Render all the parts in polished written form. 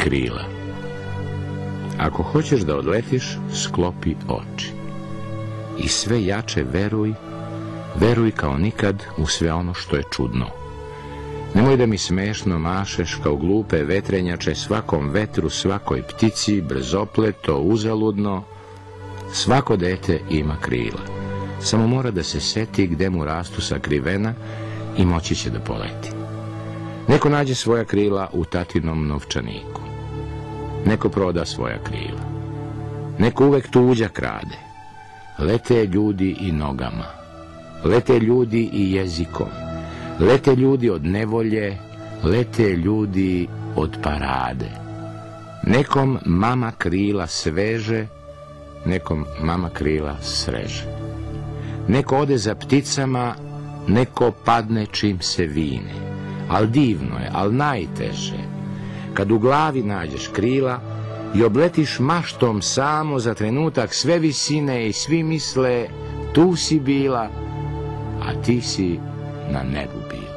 krila. Ako hoćeš da odletiš, sklopi oči. I sve jače veruj kao nikad u sve ono što je čudno. Nemoj da mi smešno mašeš kao glupe vetrenjače svakom vetru, svakoj ptici, brzopleto, uzaludno. Svako dete ima krila. Samo mora da se seti gde mu rastu sakrivena i moći će da poleti. Neko nađe svoja krila u tatinom novčaniku. Neko proda svoja krila. Neko uvek tuđa krade. Lete ljudi i nogama. Lete ljudi i jezikom. Lete ljudi od nevolje. Lete ljudi od parade. Nekom mama krila sveže, nekom mama krila sreže. Neko ode za pticama, neko padne čim se vine. Al divno je, al najteže, kad u glavi nađeš krila i obletiš maštom samo za trenutak sve visine i svi misle tu si bila, a ti si na nebu bila.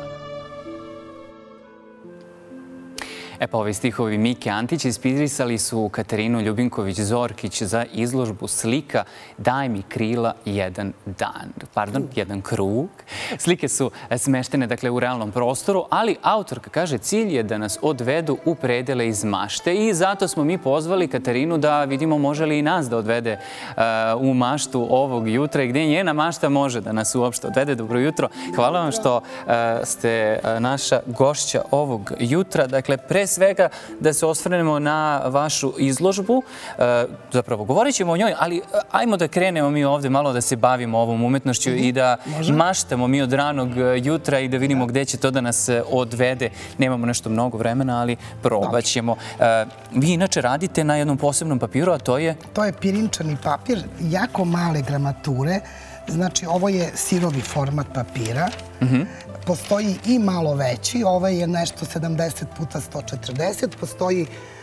E pa ovi stihovi Mike Antić inspirisali su Katarinu Ljubinković-Zorkić za izložbu slika Daj mi krila jedan dan. Pardon, jedan krug. Slike su smeštene dakle u realnom prostoru, ali autorka kaže cilj je da nas odvedu u predele iz mašte i zato smo mi pozvali Katarinu da vidimo može li i nas da odvede u maštu ovog jutra i gdje njena mašta može da nas uopšte odvede. Dobro jutro. Hvala vam što ste naša gošća ovog jutra. Dakle, pre svega da se osvrnemo na vašu izložbu. Zapravo, govorit ćemo o njoj, ali ajmo da krenemo mi ovdje malo da se bavimo ovom umetnošću i da maštamo mi od ranog jutra i da vidimo gdje će to da nas odvede. Nemamo nešto mnogo vremena, ali probat ćemo. Vi inače radite na jednom posebnom papiru, a to je? To je pirinčani papir, jako male gramature. Znači, ovo je sirovi format papira. Postoji i malo veći, ovaj je nešto 70 puta 140, postoji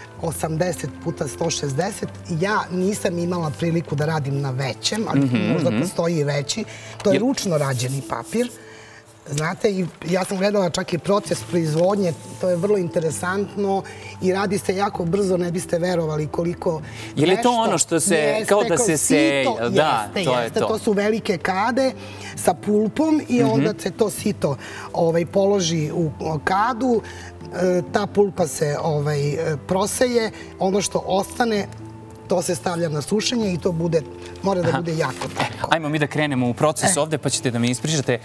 80 puta 160. Ja nisam imala priliku da radim na većem, ali možda postoji i veći. To je ručno rađeni papir. Znate, ja sam gledala čak i proces proizvodnje, to je vrlo interesantno i radi se jako brzo, ne biste verovali koliko nešto. Je li to ono što se, kao da se seje? Da, to je to. To su velike kade sa pulpom i onda se to sito položi u kadu, ta pulpa se proseje, ono što ostane to se stavlja na sušenje i to mora da bude jako tanko. Ajmo mi da krenemo u proces ovdje, pa ćete da mi ispričate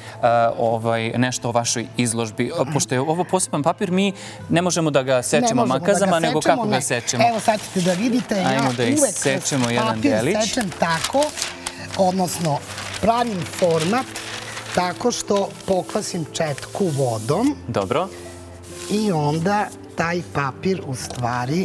nešto o vašoj izložbi. Pošto je ovo poseban papir, mi ne možemo da ga sečemo makazama, nego kako ga sečemo. Evo sad ćete da vidite, ja uvek papir sečem tako, odnosno pravim format tako što pokvasim četku vodom. Dobro. I onda taj papir u stvari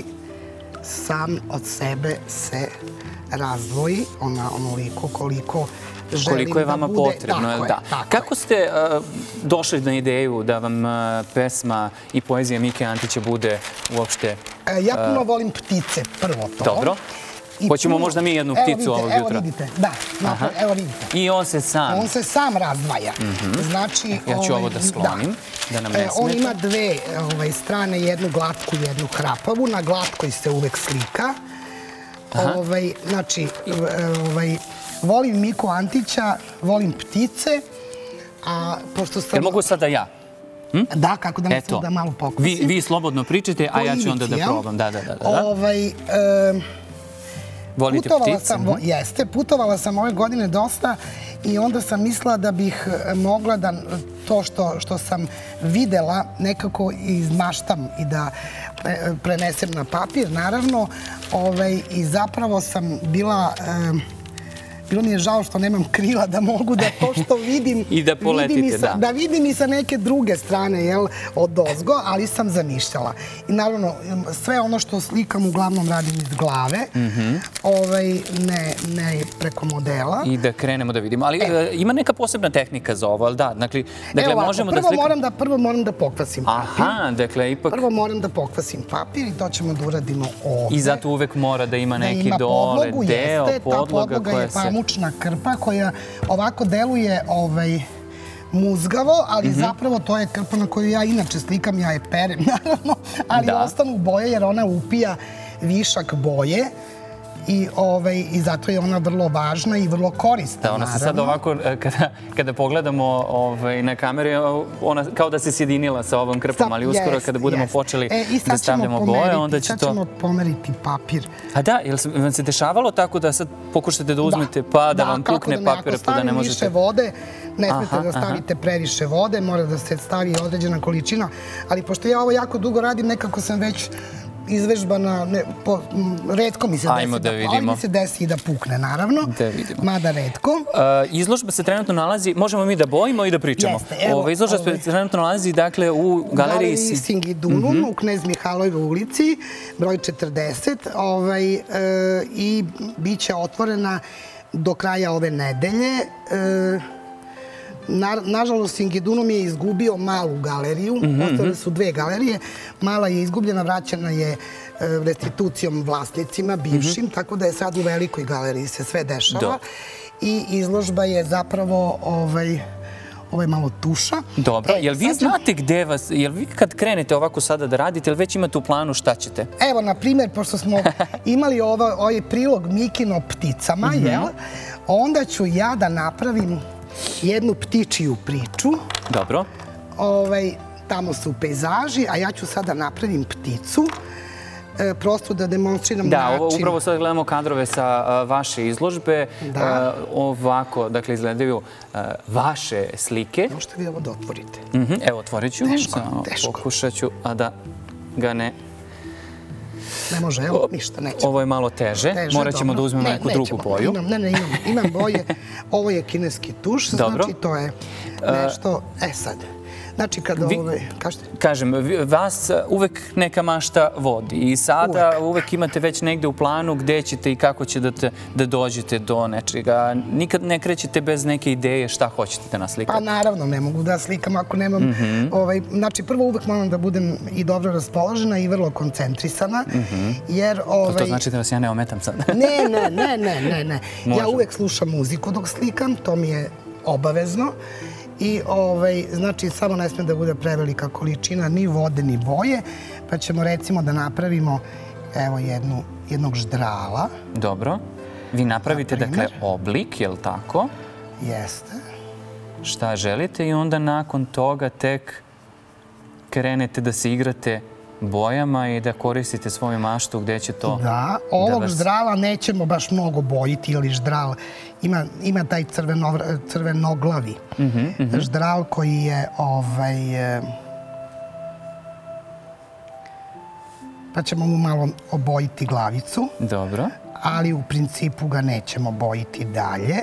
sam od sebe se razdvoji onoliko koliko želim da bude. Koliko je vama potrebno. Kako ste došli na ideju da vam pesma i poezija Mike Antića bude uopšte... Ja puno volim ptice, prvo to. Dobro. Hoćemo možda mi jednu pticu ovog jutra. Evo vidite, da. Evo vidite. I on se sam... On se sam razdvaja. Znači... Ja ću ovo da sklonim, da nam ne smeta. On ima dve strane, jednu glatku i jednu hrapavu. Na glatkoj se uvek slika. Znači, volim Miku Antića, volim ptice, a pošto sam... Jel mogu sada ja? Da, kako da mislim da malo pokvasim. Vi slobodno pričate, a ja ću onda da probam. Da. Volite ptice? Jeste, putovala sam ove godine dosta i onda sam mislila da bih mogla da to što sam videla nekako izmaštam i da prenesem na papir, naravno. I zapravo sam bila... Bilo mi je žao što nemam krila da mogu da to što vidim... I da poletite, da. Da vidim i sa neke druge strane, odozgo, ali sam zamišljala. I naravno, sve ono što slikam uglavnom radim iz glave, ne preko modela. I da krenemo da vidimo. Ali ima neka posebna tehnika za ovo, ali da? Dakle, možemo da slikamo... Prvo moram da pokvasim papir. Aha, dakle, ipak... Prvo moram da pokvasim papir i to ćemo da uradimo ovdje. I zato uvek mora da ima neki dole deo, podloga koja se... Mučna krpa koja ovako deluje muzgavo, ali zapravo to je krpa na koju ja inače slikam, ja je perem, naravno, ali ostanu boje jer ona upija višak boje i zato je ona vrlo važna i vrlo korisna. Da, ona se sad ovako, kada pogledamo na kameru, ona kao da se sjedinila sa ovom krpom, ali uskoro kada budemo počeli da stavljamo boje, onda će to... Sad ćemo pomeriti papir. A da, jel vam se dešavalo tako da sad pokušate da uzmete pa da vam pukne papir pa da ne možete... Ako stavim više vode, ne smete da stavite previše vode, mora da se stavi određena količina, ali pošto ja ovo jako dugo radim, nekako sam već izvežbana, retko mi se desi, ali mi se desi i da pukne, naravno, mada retko. Izložba se trenutno nalazi, možemo mi da bojimo i da pričamo. Izložba se trenutno nalazi, dakle, u galeriji Singidunum, u Knez Mihajlovoj ulici, broj 40, i bit će otvorena do kraja ove nedelje. Nažalost, Singidunum je izgubio malu galeriju, ostale su 2 galerije. Mala je izgubljena, vraćena je restitucijom vlasnicima, bivšim, tako da je sad u velikoj galeriji se sve dešava. I izložba je zapravo, ovo je malo tuša. Dobro, jel vi znate gde vas, jel vi kad krenete ovako sada da radite, jel već imate u planu šta ćete? Evo, na primjer, pošto smo imali ovaj prilog Mikino pticama, onda ću ja da napravim jednu ptičiju priču. Dobro. Tamo su pejzaži, a ja ću sada napravim pticu, prosto da demonstriram način. Da, upravo sad gledamo kadrove sa vaše izložbe. Ovako, dakle, izgledaju vaše slike. Možete vi ovo da otvorite? Evo, otvorit ću. Teško. Pokušat ću, a da ga ne... Ne može, evo, ništa, neće. Ovo je malo teže, morat ćemo da uzmemo neku drugu boju. Ne, imam boje. Ovo je kineski tuš, znači to je nešto... Sad, znači kada kažete... Kažem, vas uvek neka mašta vodi i sada uvek imate već negde u planu gde ćete i kako ćete da dođete do nečega. Nikad ne krećete bez neke ideje šta hoćete da naslikate. Pa naravno, ne mogu da slikam ako nemam... Znači, prvo uvek moram da budem i dobro raspoložena i vrlo koncentrisana, jer... To znači da vas ja ne ometam sad? Ne. Ja uvek slušam muziku dok slikam, to mi je obavezno. I, znači, samo ne sme da bude prevelika količina ni vode, ni boje, pa ćemo recimo da napravimo, evo, jednog ždrala. Dobro. Vi napravite, dakle, oblik, je li tako? Jeste. Šta želite i onda nakon toga tek krenete da se igrate bojama i da koristite svoju maštu gde će to... Da, ovog ždrala nećemo baš mnogo bojiti, ili ždral ima taj crvenoglavi ždral koji je pa ćemo mu malo obojiti glavicu. Dobro. Ali u principu ga nećemo bojiti dalje.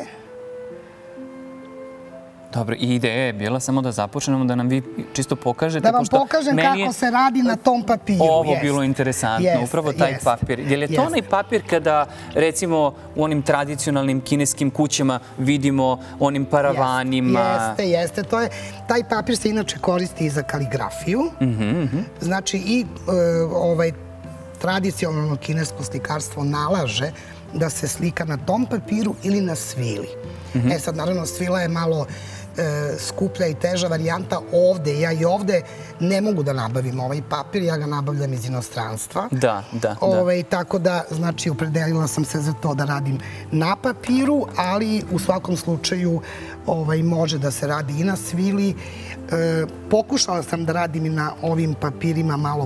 Dobro, i ideja je bila samo da započnemo, da nam vi čisto pokažete. Da vam pokažem kako se radi na tom papiru. Ovo bilo interesantno, upravo taj papir. Je li je to onaj papir kada, recimo, u onim tradicionalnim kineskim kućama vidimo onim paravanima? Jeste. Taj papir se inače koristi i za kaligrafiju. Znači, i tradicionalno kinesko slikarstvo nalaže da se slika na tom papiru ili na svili. Sad, naravno, svila je malo skuplja i teža varijanta ovde. Ja i ovde ne mogu da nabavim ovaj papir, ja ga nabavljam iz inostranstva. Da. Tako da, znači, opredelila sam se za to da radim na papiru, ali u svakom slučaju može da se radi i na svili. Pokušala sam da radim i na ovim papirima malo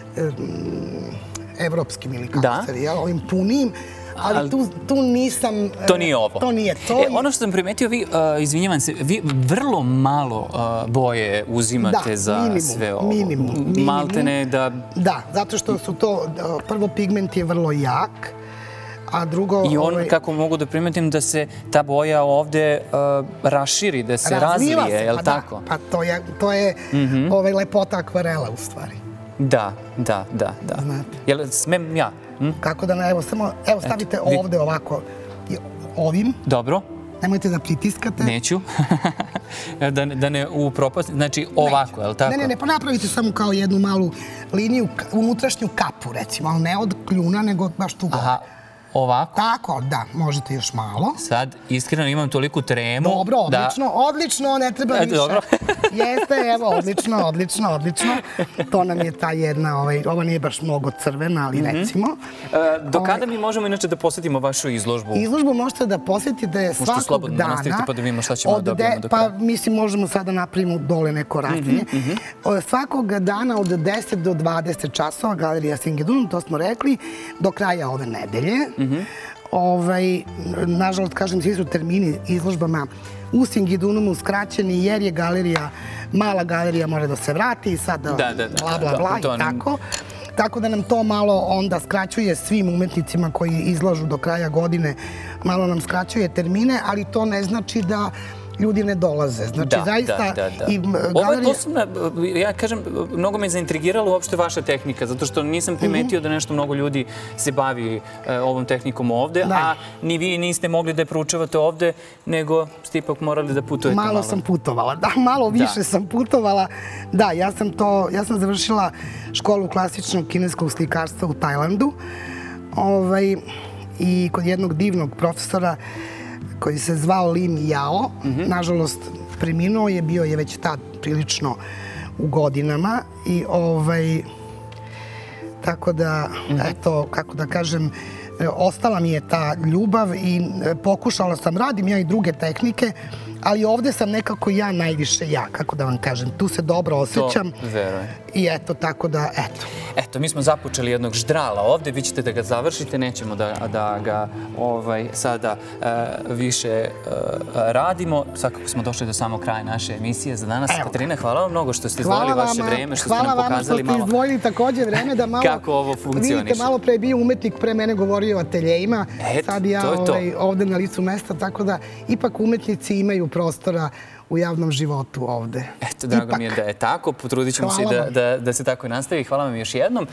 evropskim ili kako se je, ovim punijim, ali tu nisam... To nije ovo. To nije to. Ono što sam primetio, vi, izvinjavam se, vi vrlo malo boje uzimate za sve ovo. Minimum. Maltene da... Da, zato što su to, prvo pigment je vrlo jak, a drugo... I on, kako mogu da primetim, da se ta boja ovde raširi, da se razvije, je li tako? Pa to je lepota akvarela, u stvari. Da. Jel smem ja? Kako da ne, evo stavite ovde ovako, ovim. Dobro. Nemojte da pritiskate. Neću. Da ne upropasti, znači ovako, je li tako? Ne, pa napravite samo kao jednu malu liniju, unutrašnju kapu, recimo, ali ne od kljuna, nego baš tu gore. ovako. Tako, da, možete još malo. Sad, iskreno, imam toliku tremu. Dobro, odlično, ne treba više. Dobro. Jeste, evo, odlično. To nam je ta jedna, ova nije baš mnogo crvena, ali recimo. Do kada mi možemo inače da posjetimo vašu izložbu? Izložbu možete da posjetite svakog dana. Možete slobodno nastaviti pa da vidimo šta ćemo da dobijemo do kraja. Pa mislim, možemo sada napravimo dole neko ratinje. Svakog dana od 10 do 20 časova, Galerija Singidunum, to smo rekli, do kraja ove nedelje. Nažalost, kažem, svi su termini izložbama u Singidunumu skraćeni jer je galerija, mala galerija mora da se vrati i sad bla i tako. Tako da nam to malo onda skraćuje svim umetnicima koji izlažu do kraja godine, malo nam skraćuje termine, ali to ne znači da ljudi ne dolaze. Znači, zaista... Ovo je posebno, ja kažem, mnogo me zaintrigirala uopšte vaša tehnika, zato što nisam primetio da nešto mnogo ljudi se bavi ovom tehnikom ovde, a ni vi niste mogli da je proučavate ovde, nego ste ipak morali da putujete malo. Malo sam putovala, malo više sam putovala. Da, ja sam završila školu klasičnog kineskog slikarstva u Tajlandu i kod jednog divnog profesora koji se zvao Lim Jao. Nažalost, preminuo je, bio je već tad prilično u godinama. I tako da, eto, kako da kažem, ostala mi je ta ljubav i pokušala sam, radim ja i druge tehnike, ali ovde sam nekako ja najviše ja, kako da vam kažem. Tu se dobro osjećam. To verujem. I eto, tako da, eto. Eto, mi smo započeli jednog ždrala ovde, vi ćete da ga završite, nećemo da ga sada više radimo. Svakako smo došli do samog kraja naše emisije za danas. Katarina, hvala vam mnogo što ste izdvojili vaše vreme, što ste nam pokazali malo... Hvala vam što ste izdvojili također vreme da malo... Kako ovo funkcioniše. Vidite, malo pre je bio umetnik, pre mene govorio o ateljejima. Sad ja ovde na licu mesta, tako da ipak umetnici imaju prostora u javnom životu ovde. Eto, drago mi je da je tako. Potrudit ćemo se da se tako nastavi. Hvala vam još jednom.